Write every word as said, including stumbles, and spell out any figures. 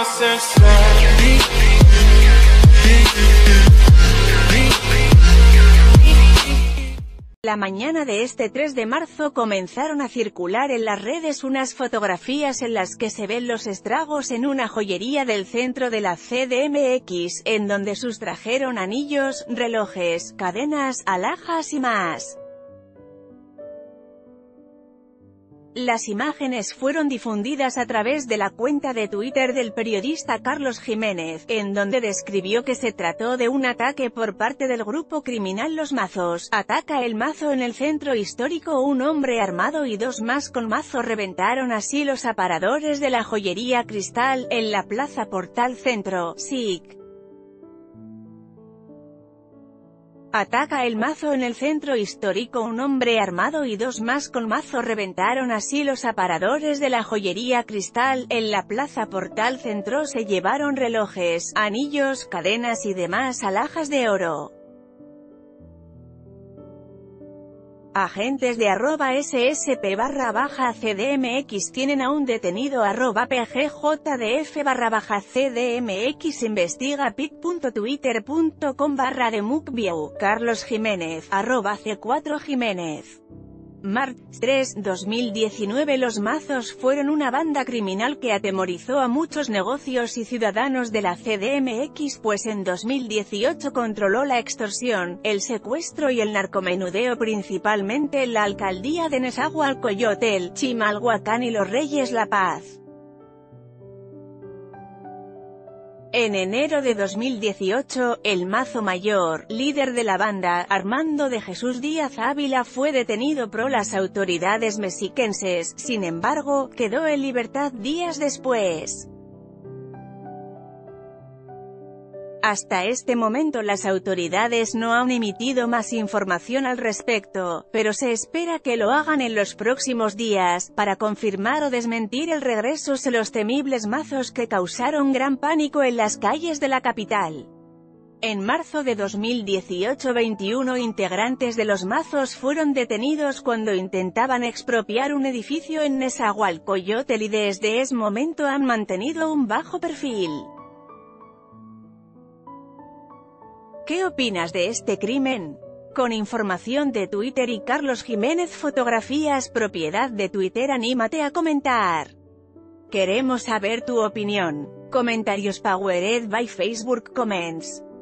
La mañana de este tres de marzo comenzaron a circular en las redes unas fotografías en las que se ven los estragos en una joyería del centro de la C D M X, en donde sustrajeron anillos, relojes, cadenas, alhajas y más. Las imágenes fueron difundidas a través de la cuenta de Twitter del periodista Carlos Jiménez, en donde describió que se trató de un ataque por parte del grupo criminal Los Mazos. Ataca el Mazo en el centro histórico. Un hombre armado y dos más con mazo reventaron así los aparadores de la joyería Cristal, en la Plaza Portal Centro, S I C. Ataca el Mazo en el centro histórico. Un hombre armado y dos más con mazo reventaron así los aparadores de la joyería Cristal, en la Plaza Portal Centro. Se llevaron relojes, anillos, cadenas y demás alhajas de oro. Agentes de arroba ssp barra baja cdmx tienen a un detenido arroba pgjdf barra baja cdmx. Investiga pic.twitter.com barra demukview. Carlos Jiménez, arroba c cuatro Jiménez. Martes tres, dos mil diecinueve. Los Mazos fueron una banda criminal que atemorizó a muchos negocios y ciudadanos de la C D M X, pues en dos mil dieciocho controló la extorsión, el secuestro y el narcomenudeo principalmente en la alcaldía de Nezahualcóyotl, Chimalhuacán y Los Reyes La Paz. En enero de dos mil dieciocho, el Mazo Mayor, líder de la banda, Armando de Jesús Díaz Ávila, fue detenido por las autoridades mexiquenses. Sin embargo, quedó en libertad días después. Hasta este momento las autoridades no han emitido más información al respecto, pero se espera que lo hagan en los próximos días, para confirmar o desmentir el regreso de los temibles mazos que causaron gran pánico en las calles de la capital. En marzo de dos mil dieciocho, veintiuno integrantes de los Mazos fueron detenidos cuando intentaban expropiar un edificio en Nezahualcóyotl y desde ese momento han mantenido un bajo perfil. ¿Qué opinas de este crimen? Con información de Twitter y Carlos Jiménez Fotografías propiedad de Twitter. Anímate a comentar. Queremos saber tu opinión. Comentarios powered by Facebook Comments.